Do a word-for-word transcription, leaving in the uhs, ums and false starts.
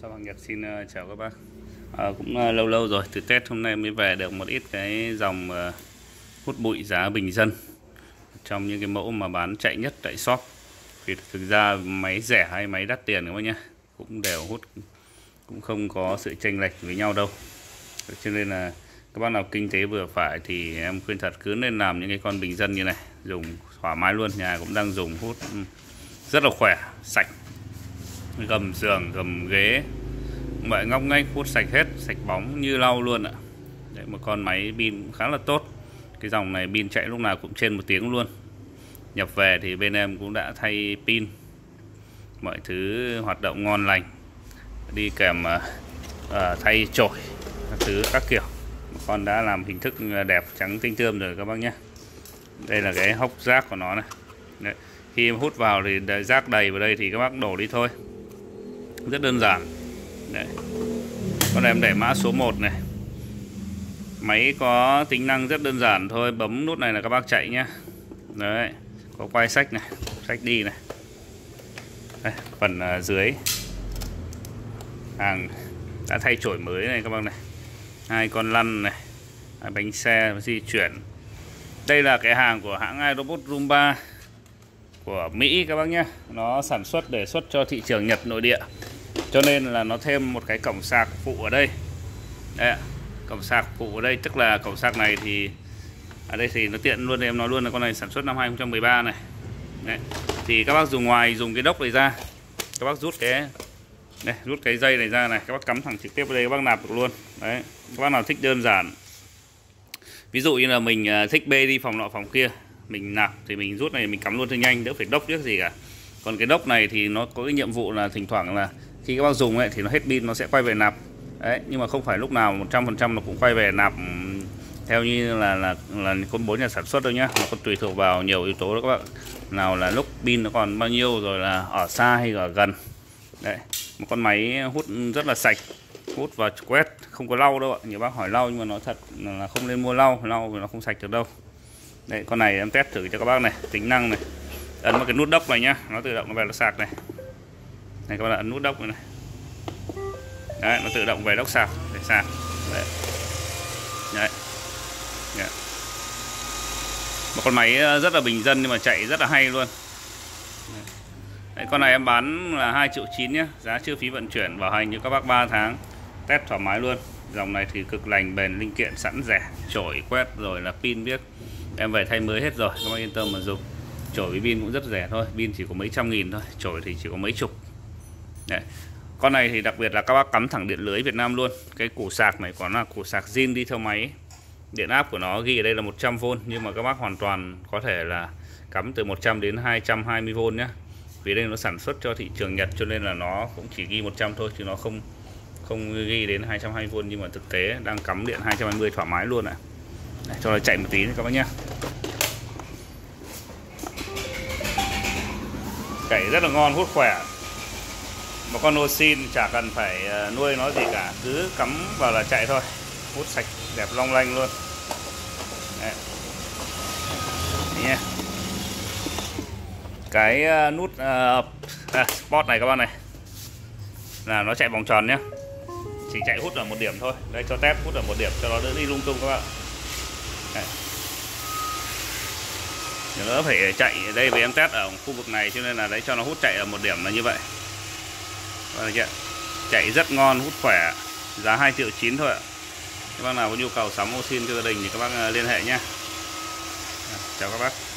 Sao Hoàng Nhật xin uh, chào các bác. À, cũng uh, lâu lâu rồi từ Tết hôm nay mới về được một ít cái dòng uh, hút bụi giá bình dân trong những cái mẫu mà bán chạy nhất tại shop. Vì thực ra máy rẻ hay máy đắt tiền các bác nhé, cũng đều hút, cũng không có sự chênh lệch với nhau đâu. Cho nên là các bác nào kinh tế vừa phải thì em khuyên thật cứ nên làm những cái con bình dân như này, dùng thoải mái luôn. Nhà cũng đang dùng hút rất là khỏe, sạch, gầm giường, gầm ghế, mọi ngóc ngách hút sạch hết, sạch bóng như lau luôn ạ. Đấy, một con máy pin khá là tốt. Cái dòng này pin chạy lúc nào cũng trên một tiếng luôn. Nhập về thì bên em cũng đã thay pin, mọi thứ hoạt động ngon lành, đi kèm uh, thay chổi các thứ các kiểu. Con đã làm hình thức đẹp trắng tinh tươm rồi các bác nhé. Đây là cái hốc rác của nó này. Đấy. Khi em hút vào thì rác đầy vào đây thì các bác đổ đi thôi, rất đơn giản. Đấy. Con này em để mã số một này. Máy có tính năng rất đơn giản thôi, bấm nút này là các bác chạy nhé. Đấy, có quay sách này, sách đi này. Đây, phần uh, dưới hàng đã thay chổi mới này các bác này. Hai con lăn này, hai bánh xe di chuyển. Đây là cái hàng của hãng iRobot Roomba của Mỹ các bác nhé. Nó sản xuất để xuất cho thị trường Nhật nội địa, cho nên là nó thêm một cái cổng sạc phụ ở đây. Đấy, cổng sạc phụ ở đây, tức là cổng sạc này thì ở đây thì nó tiện luôn, em nói luôn là con này sản xuất năm hai không một ba này. Đấy. Thì các bác dùng ngoài dùng cái đốc này ra, các bác rút cái đây, rút cái dây này ra này, các bác cắm thẳng trực tiếp vào đây, các bác nạp được luôn. Đấy, các bác nào thích đơn giản, ví dụ như là mình thích bê đi phòng nọ phòng kia, mình nạp thì mình rút này mình cắm luôn cho nhanh, đỡ phải đốc trước gì cả. Còn cái đốc này thì nó có cái nhiệm vụ là thỉnh thoảng là khi các bác dùng ấy thì nó hết pin nó sẽ quay về nạp. Đấy, nhưng mà không phải lúc nào một trăm phần trăm nó cũng quay về nạp theo như là là là con bố nhà sản xuất đâu nhá. Nó còn tùy thuộc vào nhiều yếu tố đó các bạn. Nào là lúc pin nó còn bao nhiêu, rồi là ở xa hay ở gần. Đấy, một con máy hút rất là sạch, hút và quét, không có lau đâu ạ. Nhiều bác hỏi lau nhưng mà nó thật là không nên mua lau, lau vì nó không sạch được đâu. Đấy, con này em test thử cho các bác này, tính năng này. Ấn vào cái nút đốc này nhá, nó tự động nó về nó sạc này. Này các bạn ấn nút đốc này, này. Đấy, nó tự động về đốc sạc để sạc. Đấy. Đấy. Đấy. Một con máy rất là bình dân nhưng mà chạy rất là hay luôn. Đấy, con này em bán là hai triệu chín nhé, giá chưa phí vận chuyển, bảo hành như các bác ba tháng, test thoải mái luôn. Dòng này thì cực lành, bền, linh kiện sẵn rẻ, chổi quét rồi là pin biết em về thay mới hết rồi, các bác yên tâm mà dùng. Chổi với pin cũng rất rẻ thôi, pin chỉ có mấy trăm nghìn thôi, chổi thì chỉ có mấy chục. Đấy. Con này thì đặc biệt là các bác cắm thẳng điện lưới Việt Nam luôn. Cái củ sạc này có là củ sạc zin đi theo máy. Điện áp của nó ghi ở đây là một trăm vôn, nhưng mà các bác hoàn toàn có thể là cắm từ một trăm đến hai trăm hai mươi vôn nhé. Vì đây nó sản xuất cho thị trường Nhật cho nên là nó cũng chỉ ghi một trăm thôi, chứ nó không không ghi đến hai trăm hai mươi vôn, nhưng mà thực tế đang cắm điện hai trăm hai mươi thoải mái luôn ạ. À. Cho nó chạy một tí nữa các bác nhé. Chạy rất là ngon, hút khỏe. Một con Osin chả cần phải nuôi nó gì cả, cứ cắm vào là chạy thôi, hút sạch đẹp long lanh luôn. Đấy. Đấy nhé. Cái nút uh, à, sport này các bạn này là nó chạy vòng tròn nhé, chỉ chạy hút ở một điểm thôi. Đây cho test hút ở một điểm cho nó đỡ đi lung tung các bạn. Đấy. Nó phải chạy ở đây vì em test ở khu vực này cho nên là đấy cho nó hút chạy ở một điểm là như vậy. Chạy rất ngon, hút khỏe, giá hai triệu chín thôi ạ. Các bác nào có nhu cầu sắm Osin cho gia đình thì các bác liên hệ nhé. Chào các bác.